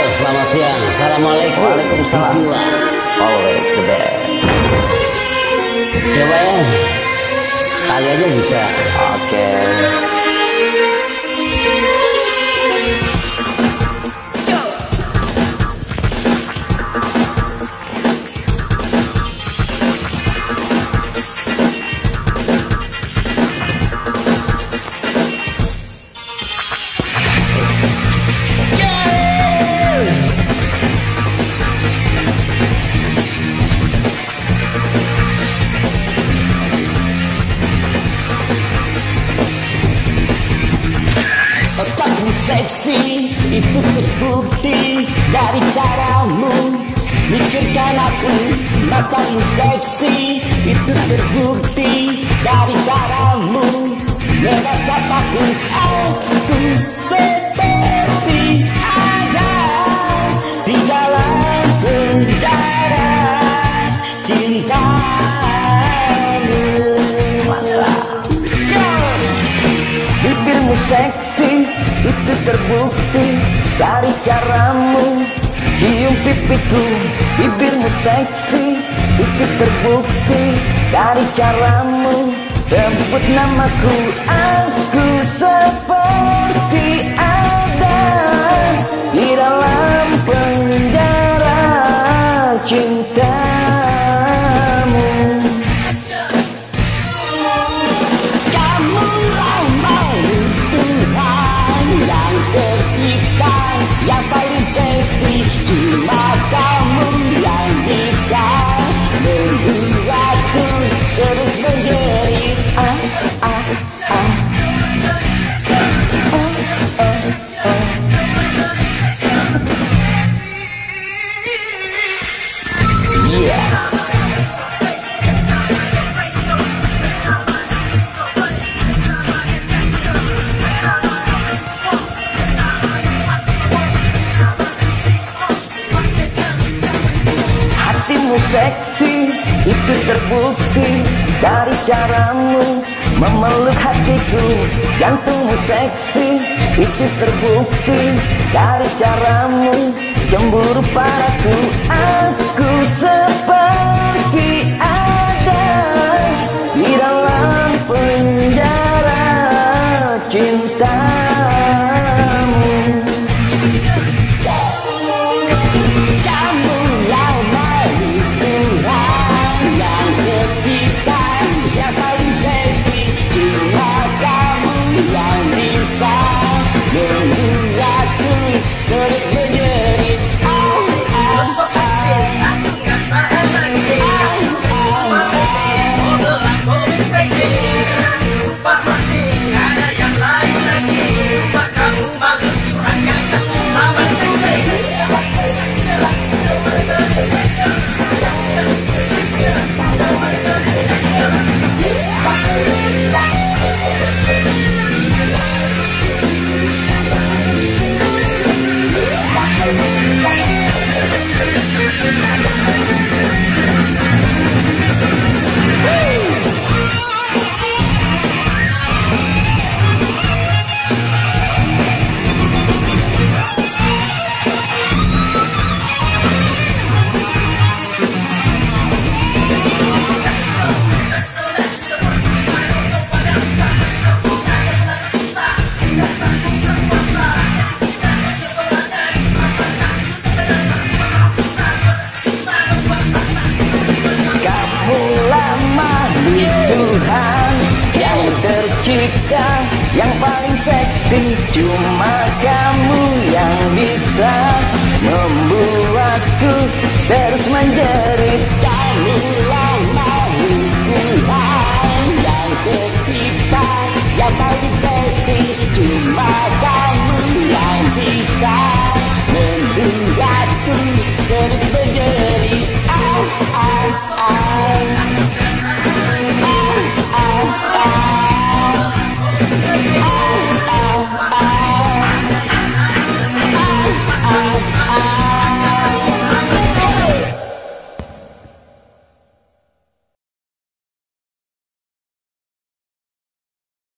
selamat siang. Assalamualaikum. Waalaikumsalam. Always the best. Coba ya, kali aja bisa. Oke. Otakmu seksi, itu terbukti dari caramu mikirkan aku. Matamu seksi, itu terbukti dari caramu menatap aku. Aku seperti ada di dalam penjara cintamu. Bibirmu seksi, itu terbukti dari caramu cium pipiku. Bibirmu seksi, itu terbukti dari caramu sebut namaku. Aku seperti ada di dalam penjara cintamu. Tercipta yang paling seksi, cuma kamu yang bisa membuatku terus menjerit. Hatimu seksi, itu terbukti dari caramu memeluk hatiku. Jantungmu seksi, itu terbukti dari caramu cemburu padaku. Aku seperti ada di dalam penjara cintamu. Yang paling seksi, cuma kamu yang bisa membuatku terus menjerit. Kamulah makhluk Tuhan yang tercipta, yang paling seksi.